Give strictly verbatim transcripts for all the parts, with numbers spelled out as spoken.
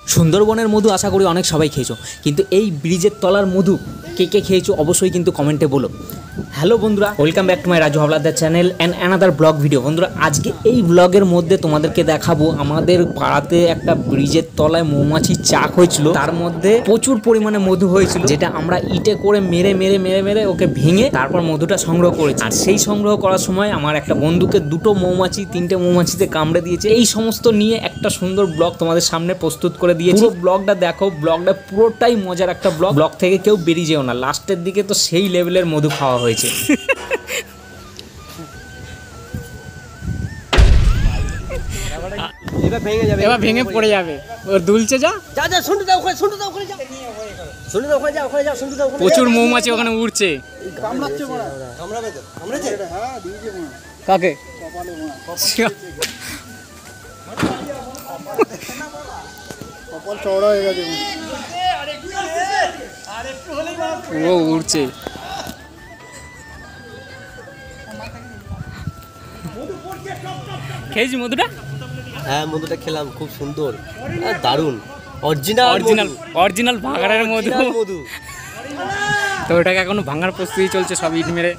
সুন্দরবনের মধু আশা করি অনেক সবাই খেয়েছো, কিন্তু এই ব্রিজের তলার মধু কে কে খেয়েছো অবশ্যই কিন্তু কমেন্টে বলো। হ্যালো বন্ধুরা, welcome back to my Raju Howlader channel and another blog video. বন্ধুরা, আজকে এই ব্লগের মধ্যে তোমাদেরকে দেখাবো আমাদের পাড়াতে একটা ব্রিজের তলায় মৌমাছির চাক হয়েছিল, তার মধ্যে প্রচুর পরিমাণে মধু হয়েছিল, যেটা আমরা ইটে করে মেরে মেরে মেরে মেরে ওকে ভেঙে তারপর মধুটা সংগ্রহ করেছি। আর সেই সংগ্রহ করার সময় আমার একটা বন্ধুকে দুটো মৌমাছি তিনটে মৌমাছিতে কামড়ে দিয়েছে। এই সমস্ত নিয়ে একটা সুন্দর ব্লগ তোমাদের সামনে প্রস্তুত করে দিয়েছি। পুরো ব্লগটা দেখো, ব্লগটা পুরোটাই মজার একটা ব্লগ। ব্লগ থেকে কেউ বেরিয়ে যেও না, লাস্টের দিকে তো সেই লেভেলের মধু খাওয়া হয়েছে। এবার ভেঙে যাবে, এবার ভেঙে পড়ে যাবে, ওর দুলছে। যা যা যা শুনতে দাও, ওখানে শুনতে দাও, ওখানে যা শুনতে দাও, ওখানে যা ওখানে যা শুনতে দাও। প্রচুর মৌমাছি ওখানে উড়ছে। কামড়াচ্ছে বড়, কামড়াবে তো, কামড়াচ্ছে। হ্যাঁ দিয়েছে বড়। কাকে? কপালে বড়, কপাল চওড়া হয়ে গেছে। আরেকটু হলেই ও উড়ছে। খেয়েছি মধুটা? হ্যাঁ মধুটা খেলাম, খুব সুন্দর, দারুণ, অরিজিনাল অরিজিনাল অরিজিনাল ভাঙাড়ের মধু। মধু তো ওটাকে এখনো ভাঙার প্রস্তুতি চলছে, সব ইট মেরে।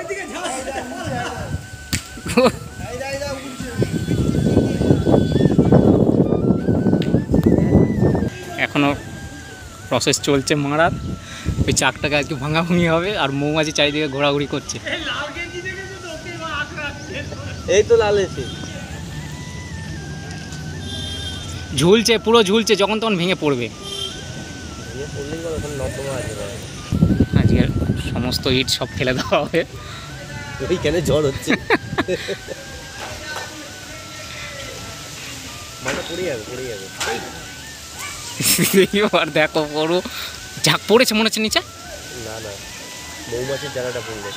এখনো প্রসেস চলছে মারার। ওই চাকটাকে আজকে ভাঙাভাঙি হবে, আর মৌমাছি চারিদিকে ঘোরাঘুরি করছে। এই তো লাল এসে ঝুলছে, পুরো ঝুলছে, যখন তখন ভেঙে পড়বে। আজকে সমস্ত ইট সব ফেলে দেওয়া হবে। ওইখানে ঝড় হচ্ছে, মানে পড়ে যাবে পড়ে যাবে। আর দেখো পুরো ঝাঁক পড়েছে মনে হচ্ছে নিচে। না না, মৌমাছির জায়গাটা পড়বে,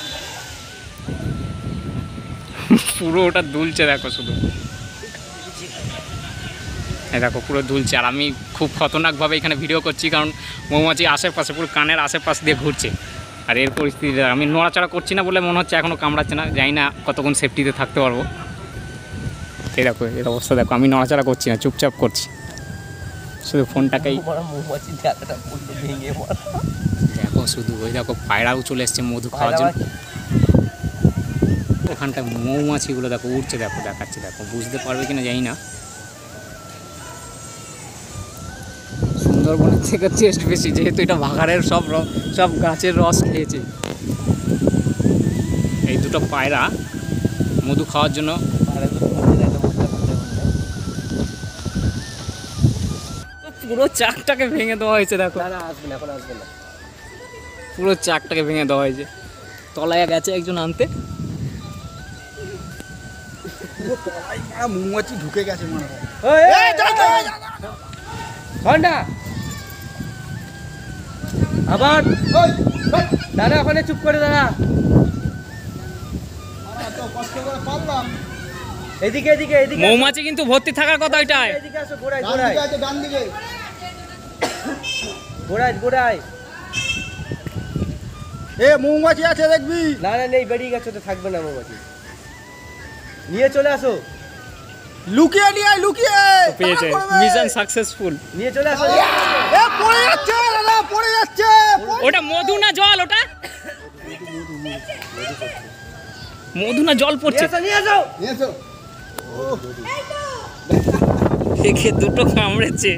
পুরো ওটা দুলছে দেখো শুধু। হ্যাঁ দেখো পুরো দুলছে। আর আমি খুব খতরনাকভাবে এখানে ভিডিও করছি, কারণ মৌমাছি আশেপাশে পুরো কানের আশেপাশ দিয়ে ঘুরছে। আর এর পরিস্থিতিতে আমি নড়াচড়া করছি না বলে মনে হচ্ছে এখনও কামড়াচ্ছে না। জানি না কতক্ষণ সেফটিতে থাকতে পারবো। এই দেখো এর অবস্থা দেখো, আমি নড়াচড়া করছি না, চুপচাপ করছি, শুধু ফোনটাকেই। মৌমাছির জায়গাটা পড়বে ভেঙে। দেখো শুধু ওই দেখো পায়রাও চলে এসছে মধু খাওয়ার জন্য। ওখানটায় মৌমাছিগুলো দেখো উঠছে, দেখো দেখাচ্ছে, দেখো বুঝতে পারবে কিনা জানি না। সুন্দরবনের থেকে টেস্ট বেশি, যেহেতু এটা ভাগাড়ের সব সব গাছের রস খেয়েছে। এই দুটো পায়রা মধু খাওয়ার জন্য পুরো চাকটাকে ভেঙে দেওয়া হয়েছে। দেখো আসবে না, এখন আসবে না, পুরো চাকটাকে ভেঙে দেওয়া হয়েছে। তলায় গেছে একজন আনতে, মৌমাছি ঢুকে গেছে মনে হয়। আবার দাদা ওখানে চুপ করে দাদা, এদিকে এদিকে এদিকে। মৌমাছি কিন্তু ভর্তি থাকার কথা ওইটায়। এদিকে আসো, গোড়ায় গোড়ায় ডান দিকে, গোড়ায় গোড়ায়। এ মৌমাছি আছে দেখবি। না না নেই, বেরিয়ে গেছে তো, থাকবে না মৌমাছি। নিয়ে চলে আসো, লুকিয়ে নিয়ে আয়, লুকিয়ে পেয়েছে, মিশন সাকসেসফুল। নিয়ে চলে আসো। এ পড়ে যাচ্ছে দাদা, পড়ে যাচ্ছে। ওটা মধু না জল? ওটা মধু না জল পড়ছে? নিয়ে আসো নিয়ে আসো। একে দুটো কামড়েছে।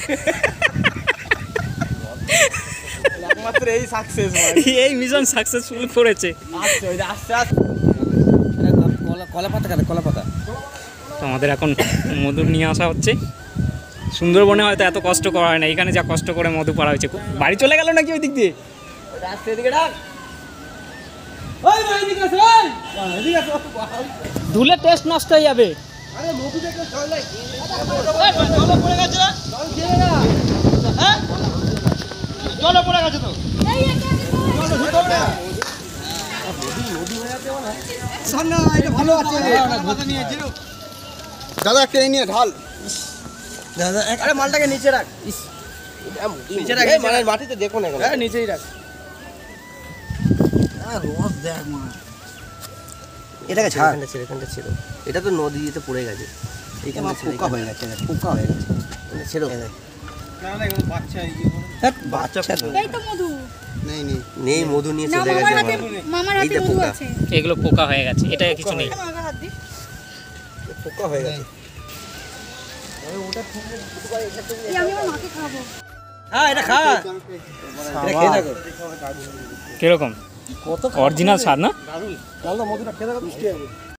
একমাত্র এই সাকসেস, এই মিশন সাকসেসফুল করেছে। আচ্ছা ওই আস্তে আস্তে কলা কলা পাতা কাটে, কলা পাতা। তো আমাদের এখন মধু নিয়ে আসা হচ্ছে। সুন্দরবনে হয়তো এত কষ্ট করা হয় না, এখানে যা কষ্ট করে মধু পাড়া হয়েছে। বাড়ি চলে গেল নাকি ওই দিক দিয়ে? আস্তে এদিকে ডাক, ওই ভাই এদিকে আসো, এদিকে আসো। ধুলে টেস্ট নষ্ট হয়ে যাবে। আরে মধু দেখো জল নাই, জল পড়ে গেছে না, জল খেয়ে না। হ্যাঁ জল পড়ে গেছে তো, এই এটা জল ভিতর না। নদী নদী হয়ে যাচ্ছে না সামনে, এটা ভালো আছে। মাথা নিয়ে জিরো দাদা, একটা এই নিয়ে ঢাল দাদা। আরে মালটাকে নিচে রাখ, ইস নিচে রাখ, এই মানে মাটিতে দেখো না, হ্যাঁ নিচেই রাখ। আর রস দেখ মা, এটাকে ছাড়, এখানটা ছেড়ে, এখানটা ছেড়ে। এটা তো নদীতে পড়ে গেছে, এইখানে পোকা হয়ে গেছে, পোকা হয়ে গেছে, ছেড়ো। বাচ্চা এই তো মধু নেই নেই নেই মধু নিয়ে না চলে মামার গেছে হাতে আমার। মামার এই হাতে যে মধু পোকা। আছে এগুলো পোকা হয়ে গেছে, এটা কিছু নেই। মামার হাত দি পোকা হয়ে গেছে। এই আমি আমার মাকে খাবো হ্যাঁ এটা খা এটা খেয়ে দেখো কিরকম? অরিজিনাল স্বাদ না? মধুটা খেয়ে দেখো মিষ্টি হবে